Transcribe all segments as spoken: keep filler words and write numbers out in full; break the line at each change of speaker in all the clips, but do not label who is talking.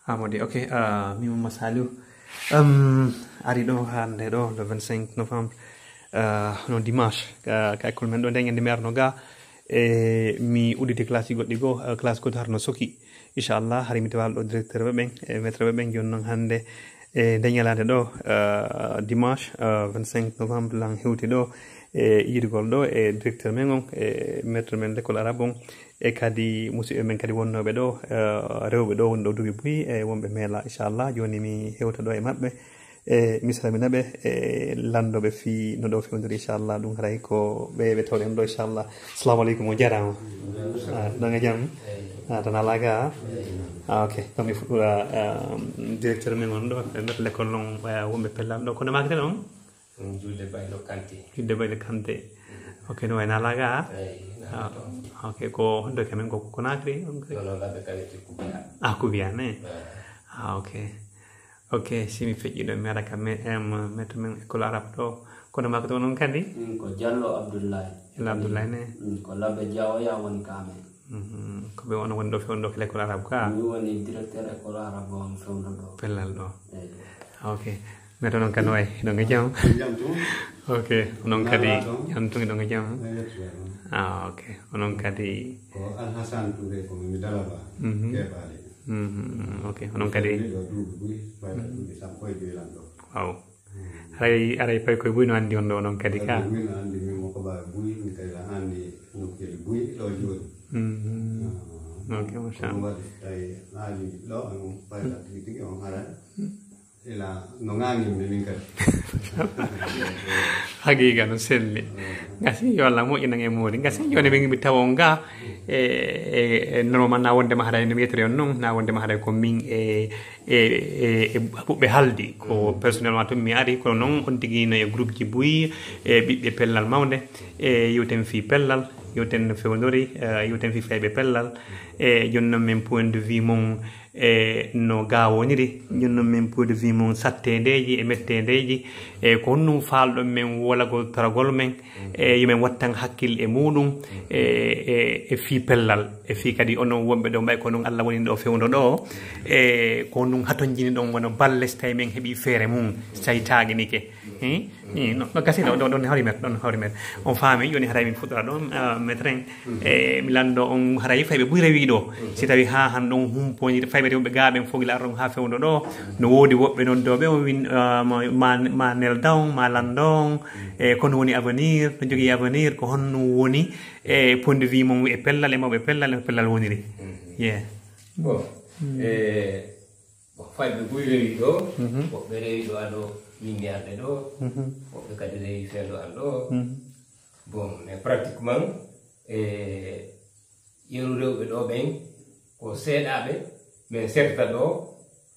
Amodi, ok, uh, mi Mama Saliou. Um, ari ɗo hande ɗo le vingt-cinq novembre, uh, no dimanche, ka ka école men ɗo nde ñande mi arno ga e mi udditi classe ji goɗɗi goo, uh, classe goto harno soki. Inchallah, hari mi tawal ɗo directeur ɓe ɓen, e maître ɓe ɓen joni noon hande e nde ñalade ɗo uh, dimanche uh, vingt-cinq novembre lan hewti ɗo e yirgol ɗo e directeur men on e maître men l'école arabe on e kadi musidɓe men kadi wonnoɓe ɗo rewɓe ɗo woni ɗo duuɓi buyi e wonɓe meela inchallah joni mi hewta ɗo e maɓɓe e mi salminaɓe e landoɓe fi no ɗo fewndiri inchallah ɗum haray ko ɓe ɓe tawɗen ɗo inchallah. Assalamu aleykum, o jarama ɗon e jaam tan ala ga ah, ok donc mi fuɗɗora directeur men on ɗo e nder l'école noon wonɓe pellal ɗo kono makete noon
Julde Baylo Kanté.
Julde Baylo Kanté. Ok, no wayna laga.
Ah,
ok, ko hondo kamen ko Conakry.
non non la bekkalete Kubia.
Ah, Kubia ne. Ah, ok. Ok, si mi feƴƴi ɗo mi ara kam em metto men école arabe ɗo kono makko to noon kandi
ko Diallo Abdoulaye.
Diallo Abdoulaye ne.
Ko Labbe Diawo ya woni kamen.
Mhm, ko ɓe wona woni ɗo fewndo ko l'école arabe ka.
Mi woni directeur école arabe on fewndo ɗo.
Pellal ɗo. Ok. Meto non kan way ɗo nge jam ok onon kadi jantugi ɗo nge jam ah ok onon kadi
ko Alhasan Touré ko mi dalaba keɓade
ok onon kadi
ɗo duuɓi ɓuuri wayta duuɓi sappo e joyi lan ɗo
waw aray aray pay koye ɓuy no anndi on ɗo onon kadi ka
min no anndi min moko bawi ɓuyi min kadi a anndi nokkeli ɓuyi ɗo joni
ok machallah
ɗum waɗi tawi haali ɗo on wayta tigi tigi on haray ila no ngangimɓe min kadi
haqiqa no selli gasi yo Allah moƴƴinan e moodi gasi joni ɓe mi tawa on ga e normalement na wondema haɗa no wiyetere on noon na wondema haɗa ko min e e e ɓuɓɓe haldi ko personnellement to mi ari kono noon on tigui no e groupe ji buyi e ɓiɓɓe pellal mawde e yewten fi pellal yewten no fewdori yewten fi fayɓe pellal e joni noon min point de vue mon e no ga woniri joni noon min point de vue mon sattedeji e mettedeji e ko honɗum falɗon men wolago taragol men e yomin wattan hakkille e muɗum e e e fi pellal e fi kadi onon wonɓe ɗo mbay ko noon Allah woni ɗo fewdo ɗo e ko honɗum haton jini ɗon wono balle so tawi men heeɓi feere mum so tawi taguinike no gasi ɗo ɗon hawri met ɗon hawri met on faami joni haray min fuɗɗora ɗon maître en e mi lando on haray fayɓe ɓuuri rewi ɗo si tawi ha han ɗon humpoñi fayɓe rewɓe gaɓen fogui la ɗon ha fewdo ɗo no wodi woɓɓe noon doɓe o win ma ma neldaw ma landon e kono woni avenir no jogui avenir ko honno woni e point de vue mum e pellal e mawɓe pellal e pellal woniri ye
bon e fayɓe ɓuuri rewi ɗo woɓɓe rewi ɗo aɗo yimɓe arɓe ɗo woɓɓe kadi rewi feeɗo an ɗo bon mais pratiquement e yeru rewɓe ɗo ɓen ko seeɗaɓe mais settata ɗo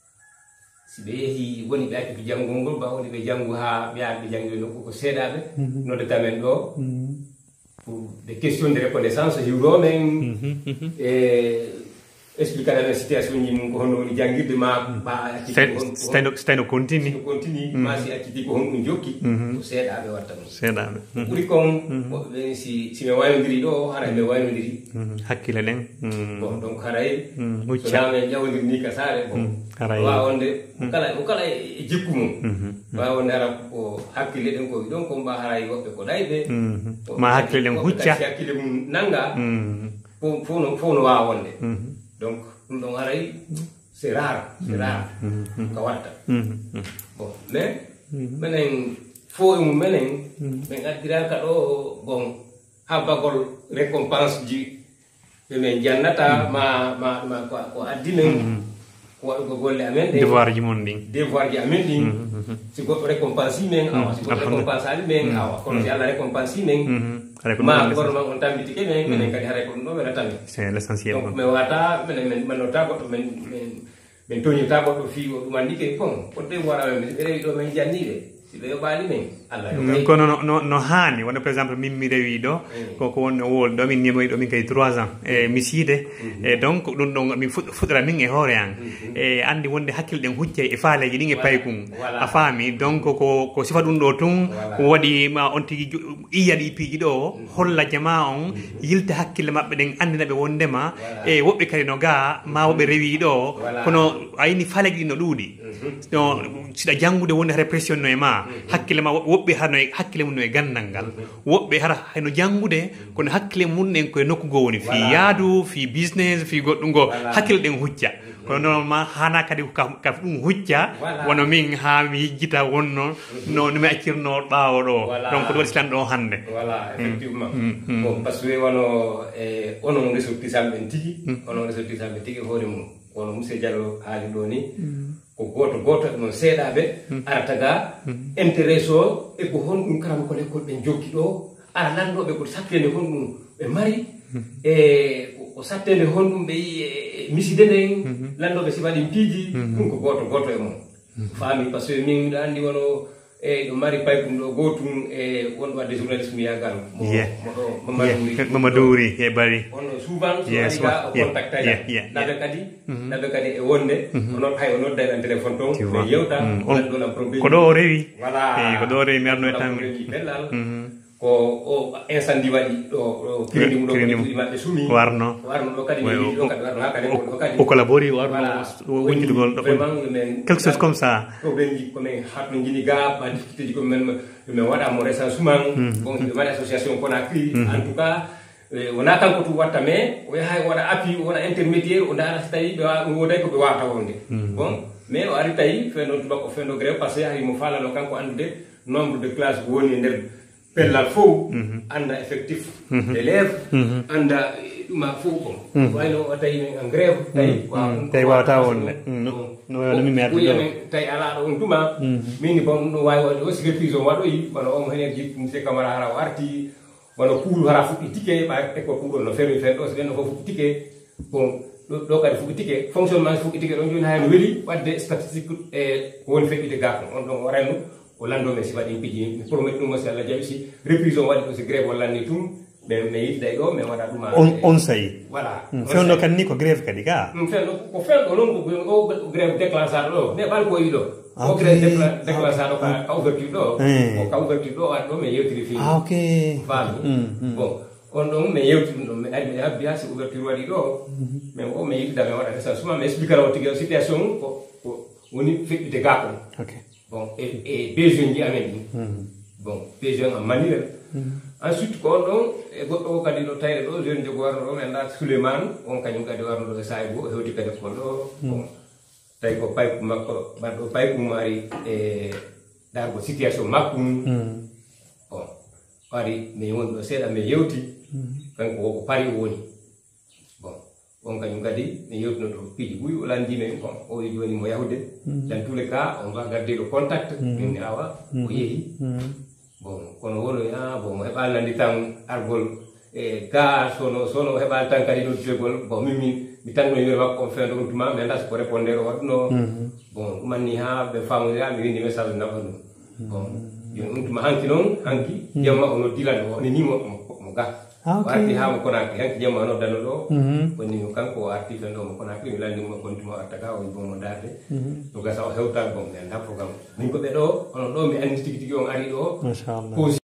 si ɓe yeehi woni ɓe acci janngol ngol ba woni ɓe janngu ha ɓe yaha ɓe jangi nokku ko seeɗaɓe noddata men ɗo pour des questions de reconnaissance hiwro men e expliquer la situation ni mun ko hono ni jangirde ma ba
stayno stayno continue
continue ma si acci ko hono jokki ko seedaɓe watta ɗum
seedaɓe
ɓuri kon ɓe si si me waynodiri ɗo haray ɓe waynodiri
hakkille ɗen
bon donc haray so namen ƴawdiri ni ka saare bon
haray
wawa wonde kala kala e jikku mum wawa wonde ara ko hakkille ɗen ko ɗon ko mba haray woɓɓe ko ɗayɓe
ma hakkille ɗen hucca
hakkille mum nanga fo no fo no wawa wonde donc ɗum ɗon haray c'est rare c'est rare ko watta bon mais minen fo e mum minen min addiraka ɗo bon ha bagol récompense ji ɓe min jannata ma ma ma ko addi men ko waɗugo golle amen ɗe
devoir ji mon ɗin
devoir ji amen ɗin si goɗɗo récompense i men awa si goɗɗo récompense ali men awa kono si Allah récompense i men ma gouvernement on tambitike men minen kadi haray ko ɗum ɗo ɓeɗa tammi
c'est l'essentiel
donc mi wata minen min mannota goɗɗo min min toñirta goɗɗo fi o ɗum andike bon ko devoir amen ɓe rewi ɗo min janniɓe si ɓe yoɓali men Allah
kono no no no hani wonde par exemple min mi rewi ɗo koko wonno wol ɗo min nimoyi ɗo min kay trois ans e mi siide e donc ɗum ɗo min fuɗɗora min e hoore an e andi wonde hakkille ɗen hucca e faaleji ɗin e paykum a faami donc ko ko sifa ɗum ɗo tun ko waɗi ma on tigui iyaɗ i piiji ɗo holla jama on yilta hakkille mabɓe ɗen andinaɓe wondema e woɓɓe kadi no ga ma woɓɓe rewi ɗo kono ayini faaleji ɗin no ɗuuɗi no siɗa janngude wonde répression no e ma hakkille ma woɓɓe hano hakkille mum no e gandal ngal woɓɓe hara hayno janngude kono hakkille mum en koye nokku goo woni fi yaadu fi business fi goɗɗum goo hakkille ɗen hucca kono normalement hana kadi ka ɗum hucca wono min ha mi yejjita wonno no no mi accirno ɓaawo ɗo donc ɗo waɗi silan ɗo hannde
voilà effectivement bon par ce que wono e onon ressortisamɓe tigi onon ressortisamɓe tigi hoore mum wono monsieur Diallo haali ɗo ni ko goto goto non seeɗaɓe arata ga intérêt o e ko honɗum karama ko l'école ɓe jokki ɗo ara lanɗoɓe ko sattede honɗum ɓe mari e ko sattede honɗum ɓe yi e miside nden lanɗoɓe sibaɗin piiji ɗum ko goto goto e mum faami par ce que min miɗo andi wono e ɗo mari paykum ɗo gotum e wonɗo wadde journalisme yagal moɗo
Mamadou Wuri e bari
ono souvent so ari ga o contact taƴa naɓe kadi naɓe kadi e wonde ono hay o nodda en téléphone toon ɓe yewta ɗonan probléme
ko ɗo o rewi
voilà
ko ɗo o rewi mi arno e tan
bellal ko o incendie waɗi ɗo kirindi mum ɗo ɗi maɓɓe sumi
warno
warno ɗo kadi ɗo kadi warno ha kadi ɗo kadi
o collabori warno wonjudugol ɗo quelque chose comme ça
probléme ji komin hatno jini ga ma difficulté ji komin min waɗa mo récent suman bon ɓe mbaɗi association Conakry en tout cas wona kanko tum watta mais o yaha waɗa appui wona intermédiaire o daara so tawi ɓe woday ko ɓe wawata wonde bon mais o ari tawi feno tubako feno grève par ce que yahi mo falano kanko andude nombre de classe ko woni e nder pellal fof anda effectif élève anda ɗuma fof bon wayno o tawi men en grève tawi
tawi wawata wonde no mi merɗo
men tawi ala ɗo on tuma min bon ɗum ɗo wawi waɗde aussi reprise o waɗoyi wona omo hen ji monsieur Camara hara o arti wona kuuru hara fuɗɗi ticket ɓa école kuuɗo no fermi fen ɗo so ɓenno fof fuɗɗi ticket bon ɗo kadi fuɗɗi ticket fonctionnement fuɗɗi ticket ɗon joni hayno weeli wadde statistique e ko woni feƴƴude ga on ɗon o renno o lanndome si waɗi piiji mi promet ɗum si Allah jaɓi si reprise o waɗi ɗo si grève o lanni tum ɓe mi yidday ɗo mi waɗa ɗuma
on sayi
voilà
fewno kadi ni ko grève kadi ka
fewno ko fewɗo noon o grève déclenchade ɗo mais ɓal ko yi ɗo o grève déclenchade ɗo ka ouverture ɗo o ka ouverture ɗo waɗi ɗo mi yewtiri fini
ok
faami bon on ɗon mi yewti ɗum ɗon mi ari mi habbi ha si ouverture waɗi ɗo mais o mi yidda mi waɗa ça suma mi expliquera o tigi situation ko woni feƴƴude ga kon bon et et besoin ji amen ɗi bon besoin en manuel ensuite ko on ɗon e goɗɗo o kadi ɗo tawre ɗo jeune jogo warno ɗo mi anda Souleymane on kañum kadi warno ɗo e sahi goo hewti kadi kon ɗo bon tawi ko payku makko mbaɗɗo paykum ari e dargo situation makkum bon ari mi woni ɗo seeɗa mi yewti kanko woko pari o woni bon on kañum kadi mi yewtino ɗo piiji ɓuyi o landimi bon o wi joni mo yahude dans tous les cas on va garder le contact min ni awa o yeehi bon kono wono a bon mo heɓali nandi tan argol e ga sono sono o heɓali tan kadi ɗo jogol bon min min mi tanno yimɓe makko on fewndo on tuma mi anda so ko répondére o waɗno bon ɗumanni ha ɓe famodira mi windi message nafa ɗum bon joni on tuma hanki noon hanki jamma ono dilano o ninimo mo ga o arti ha mo Conakry hanki jamma noddano ɗo wonnimo kanko o arti fen ɗo mo Conakry mi landimo gontuma o arta ga o bon mo darde o gasa o hewta bon mi anda programme min ko ɓe ɗo onon ɗo mi andi tigi tigi on ari ɗo
machallah